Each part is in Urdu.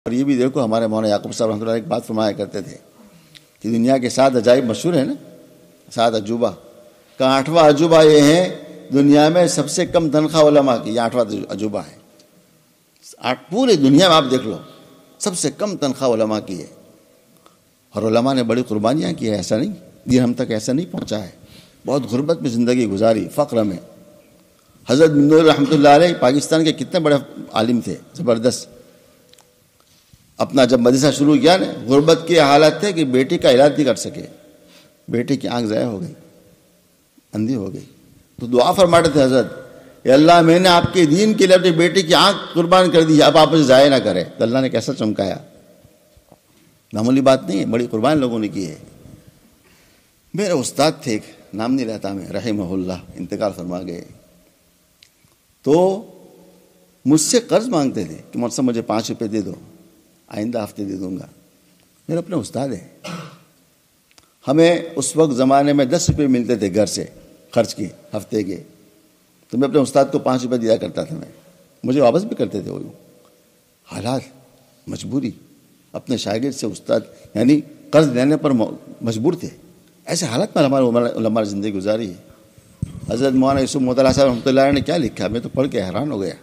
اور یہ بھی دیکھو ہمارے مولانا یعقوب صاحب رحمۃ اللہ ایک بات فرمایا کرتے تھے کہ دنیا کے 7 عجائب مشہور ہیں نا، 7 عجوبہ کا 8واں عجوبہ یہ ہے دنیا میں سب سے کم تنخواہ علماء کی، یہ 8واں عجوبہ ہے۔ پورے دنیا میں آپ دیکھ لو سب سے کم تنخواہ علماء کی ہے، اور علماء نے بڑی قربانیاں کی ہے، ایسا نہیں دین ہم تک ایسا نہیں پہنچا ہے، بہت غربت میں زندگی گزاری، فقر میں۔ حضرت بن نور رحمۃ اللہ علیہ پاکستان کے کتنے بڑے عالم تھے، زبردست۔ اپنا جب مدرسہ شروع کیا نا، غربت کی حالت تھے کہ بیٹی کا علاج نہیں کر سکے، بیٹی کی آنکھ ضائع ہو گئی، اندھی ہو گئی، تو دعا فرماتے تھے حضرت، اے اللہ میں نے آپ کے دین کے لیے اپنی بیٹی کی آنکھ قربان کر دی ہے، اب آپ اسے ضائع نہ کرے۔ تو اللہ نے کیسا چمکایا، معمولی بات نہیں ہے، بڑی قربان لوگوں نے کی ہے۔ میرے استاد تھے، ایک نام نہیں لیتا میں، رحمہ اللہ، انتقال فرما گئے، تو مجھ سے قرض مانگتے تھے کہ مجھ سے مجھے 5 روپے دے دو، آئندہ ہفتے دے دوں گا۔ میرے اپنے استاد ہیں، ہمیں اس وقت زمانے میں 10 روپے ملتے تھے گھر سے خرچ کے ہفتے کے، تو میں اپنے استاد کو 5 روپے دیا کرتا تھا، میں مجھے واپس بھی کرتے تھے وہ۔ حالات، مجبوری، اپنے شاگرد سے استاد یعنی قرض لینے پر مجبور تھے۔ ایسے حالات میں ہمارے علماء زندگی گزاری ہے۔ حضرت مولانا یوسف مطلع صاحب رحمۃ اللہ علیہ نے کیا لکھا، میں تو پڑھ کے حیران ہو گیا۔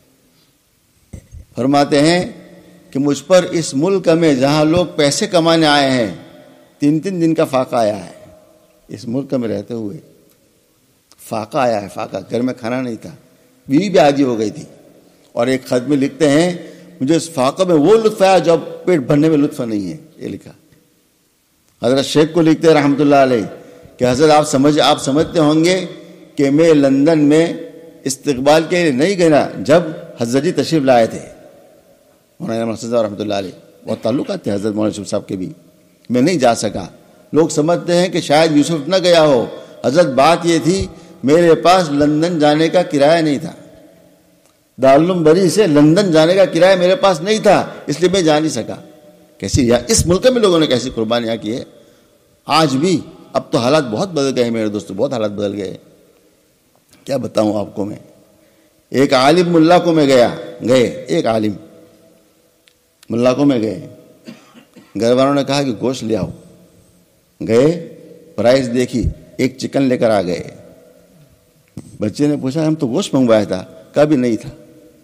فرماتے ہیں کہ مجھ پر اس ملک میں جہاں لوگ پیسے کمانے آئے ہیں 3 دن کا فاقہ آیا ہے۔ اس ملک میں رہتے ہوئے فاقہ آیا ہے، فاقہ، گھر میں کھانا نہیں تھا، بیوی بھی عادی ہو گئی تھی، اور ایک خط میں لکھتے ہیں مجھے اس فاقہ میں وہ لطف آیا جو پیٹ بھرنے میں لطف نہیں ہے، یہ لکھا۔ حضرت شیخ کو لکھتے ہیں رحمۃ اللہ علیہ کہ حضرت آپ سمجھتے ہوں گے کہ میں لندن میں استقبال کے لیے نہیں گیا جب حضرت جی تشریف لائے تھے، مولانا مرتضیٰ رحمۃ اللہ علیہ، بہت تعلقات تھے حضرت مولانا یوسف صاحب کے بھی، میں نہیں جا سکا۔ لوگ سمجھتے ہیں کہ شاید یوسف نہ گیا ہو، حضرت بات یہ تھی میرے پاس لندن جانے کا کرایہ نہیں تھا، دارالعلوم بری سے لندن جانے کا کرایہ میرے پاس نہیں تھا، اس لیے میں جا نہیں سکا۔ کیسی اس ملک میں لوگوں نے کیسی قربانیاں کی ہے۔ آج بھی اب تو حالات بہت بدل گئے ہیں میرے دوستو، بہت حالات بدل گئے، کیا بتاؤں آپ کو میں۔ ایک عالم ملا کو میں گئے ایک عالم ملا کو میں گئے، گھر والوں نے کہا کہ گوشت لے آؤ، گئے، پرائز دیکھی، ایک چکن لے کر آ گئے۔ بچے نے پوچھا ہم تو گوشت منگوایا تھا، کبھی نہیں تھا۔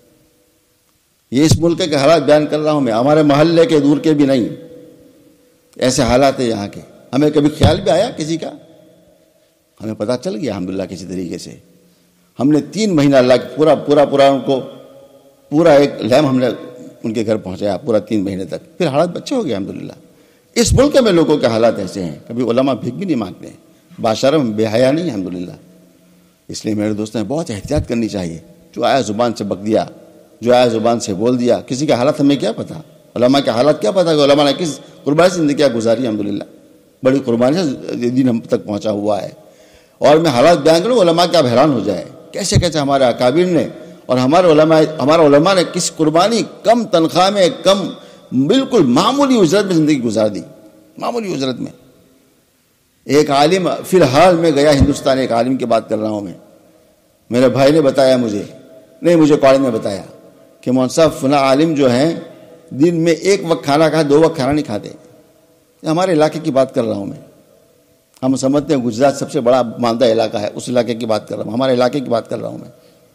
یہ اس ملک کے حالات بیان کر رہا ہوں میں، ہمارے محلے کے دور کے بھی نہیں، ایسے حالات ہیں یہاں کے۔ ہمیں کبھی خیال بھی آیا کسی کا؟ ہمیں پتہ چل گیا الحمدللہ کسی طریقے سے۔ ہم نے 3 مہینہ اللہ پورا ان کو پورا ایک لیم ہم نے ان کے گھر پہنچایا پورا 3 مہینے تک، پھر حالات اچھے ہو گئے الحمدللہ۔ اس ملک میں لوگوں کے حالات ایسے ہیں، کبھی علماء بھیک بھی نہیں مانگتے ہیں، باشرم بے حیا نہیں الحمدللہ۔ اس لیے میرے دوستوں بہت احتیاط کرنی چاہیے، جو آیا زبان سے بک دیا، جو آیا زبان سے بول دیا، کسی کے حالات ہمیں کیا پتہ، علماء کے حالات کیا پتہ کہ علماء نے کس قربانی سے زندگیاں گزاری الحمدللہ، بڑی قربانی سے دین ہم تک پہنچا ہوا ہے۔ اور میں حالات بیان کروں علماء کے آپ حیران ہو جائے، کیسے ہمارے اکابر نے اور ہمارے علماء نے کس قربانی، کم تنخواہ میں، کم بالکل معمولی اجرت میں زندگی گزار دی، معمولی اجرت میں۔ ایک عالم فی الحال میں گیا ہندوستان، ایک عالم کی بات کر رہا ہوں میں، میرے بھائی نے بتایا مجھے کالج میں بتایا کہ مولوی صاحب فلاں عالم جو ہیں دن میں 1 وقت کھانا کھا، 2 وقت کھانا نہیں کھاتے۔ ہمارے علاقے کی بات کر رہا ہوں میں، ہم سمجھتے ہیں گجرات سب سے بڑا ماندہ علاقہ ہے، اس علاقے کی بات کر رہا ہوں، ہمارے علاقے کی بات کر رہا ہوں میں۔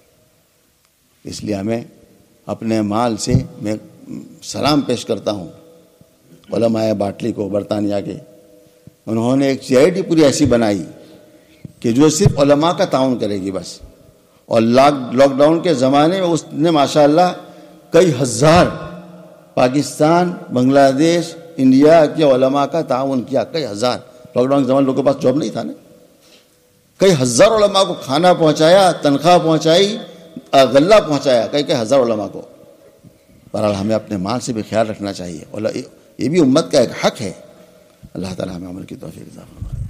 اس لیے ہمیں اپنے مال سے میں سلام پیش کرتا ہوں علماء باٹلی کو، برطانیہ کے۔ انہوں نے ایک چیریٹی پوری ایسی بنائی کہ جو صرف علماء کا تعاون کرے گی بس، اور لاک ڈاؤن کے زمانے میں اس نے ماشاءاللہ کئی ہزار پاکستان، بنگلہ دیش، انڈیا کے علماء کا تعاون کیا، کئی ہزار۔ لاک ڈاؤن کے زمانے لوگوں کے پاس جاب نہیں تھا نا، کئی ہزار علماء کو کھانا پہنچایا، تنخواہ پہنچائی، غلہ پہنچایا کئی ہزار علماء کو۔ بہرحال ہمیں اپنے مال سے بھی خیال رکھنا چاہیے، اور یہ بھی امت کا ایک حق ہے۔ اللہ تعالیٰ ہمیں عمل کی توفیق عطا فرمائے۔